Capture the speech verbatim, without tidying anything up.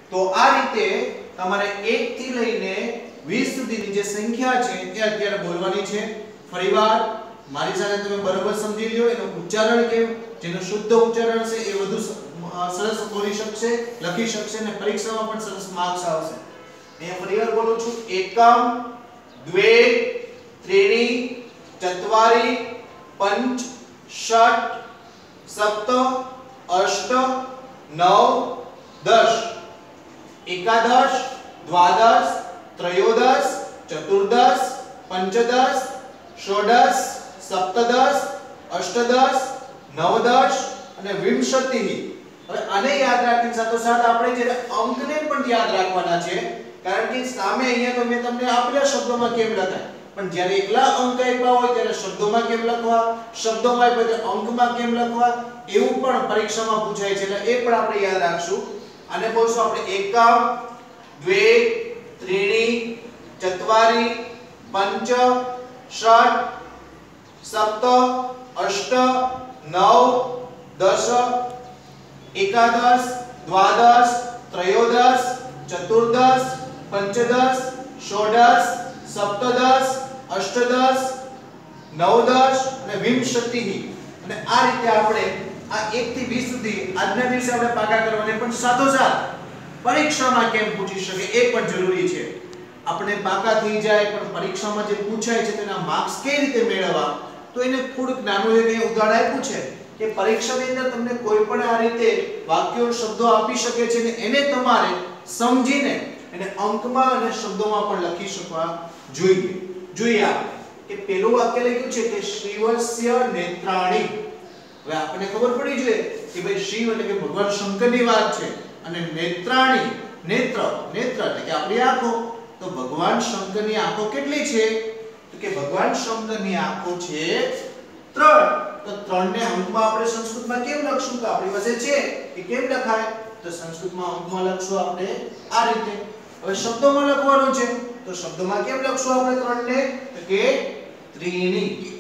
તો આ રીતે તમારે એક થી લઈને વીસ સુધીની જે સંખ્યા છે એ અત્યારે બોલવાની છે. ફરીવાર મારી સાથે તમે બરાબર સમજી લ્યો. એનું ઉચ્ચારણ કેમ, જેનું શુદ્ધ ઉચ્ચારણ છે એ વધુ સરસ બોલી શકશે, લખી શકશે અને પરીક્ષામાં પણ સરસ માર્ક્સ આવશે. અહીંયા ફરીવાર બોલું છું. એકમ, દ્વે, ત્રીણી, ચત્વારી, પંચ, ષટ, સપ્ત, અષ્ટ, નવ, દશ. एकादश, द्वादश, त्रयोदश, चतुर्दश, पंचदश, षोडश, सप्तदश, अष्टदश, नवदश અને વિંશતિ. હવે આને યાદ રાખીને સાથોસાથ આપણે જે અંકને પણ યાદ રાખવાના છે, કારણ કે સામે અહીંયા તો મેં તમને આપેલા શબ્દોમાં કેમ લખાય, પણ જ્યારે એકલા અંક આપ્યા હોય ત્યારે શબ્દોમાં કેમ લખવા, શબ્દોમાં આપ્યા ત્યારે અંકમાં કેમ લખવા, એવું પણ પરીક્ષામાં પૂછાય છે. એટલે એ પણ આપણે યાદ રાખશું. આને બોલશું આપણે એકમ, દ્વે, ત્રીણી, ચત્વારી, પંચ, ષટ, સપ્ત, અષ્ટ, નવ, દશ, એકાદશ, દ્વાદશ, ત્રયોદશ, ચતુર્દશ, પંચદશ, ષોડશ, સપ્તદશ, અષ્ટદશ, નવદશ અને વિંશતિ. અને આ રીતે આપણે આ એક થી વીસ સુધી આજના દિવસે આપણે પાકા કરવાને, પણ સાથોસાથ પરીક્ષામાં કેમ પૂછી શકે એ પણ જરૂરી છે. આપણે પાકા થઈ જાય પણ પરીક્ષામાં જે પૂછાય છે તેના માર્ક્સ કેવી રીતે મેળવવા, તો એને થોડુંક નાનું એક ઉદાહરણ આપ્યું છે કે પરીક્ષાની અંદર તમને કોઈ પણ આ રીતે વાક્યો, શબ્દો આપી શકે છે ને એને તમારે સમજીને એને અંકમાં અને શબ્દોમાં પણ લખી શકવા જોઈએ. જોઈએ આપણે કે પહેલું વાક્ય લખ્યું છે કે શિવસ્ય નેત્રાણી. હવે આપણને ખબર પડી જોઈએ કે ભાઈ શિવ એટલે કે ભગવાન શંકરની વાત છે અને નેત્રાણી, નેત્ર, નેત્ર એટલે કે આપણી આંખો. તો ભગવાન શંકરની આંખો કેટલી છે? તો કે ભગવાન શંકરની આંખો છે ત્રણ. તો ત્રણ ને અંકમાં આપણે સંસ્કૃતમાં કેમ લખશું? તો આપણી પાસે છે કે કેમ લખાય? તો સંસ્કૃતમાં અંકમાં લખશું આપણે આ રીતે. હવે શબ્દોમાં લખવાનું છે તો શબ્દોમાં કેમ લખશું આપણે ત્રણ ને? તો કે ત્રીણી.